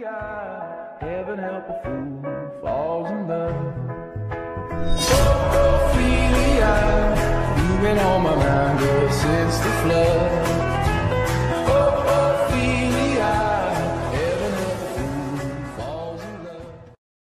Heaven help a fool who falls in love. Ophelia, you've been on my mind ever since the flood.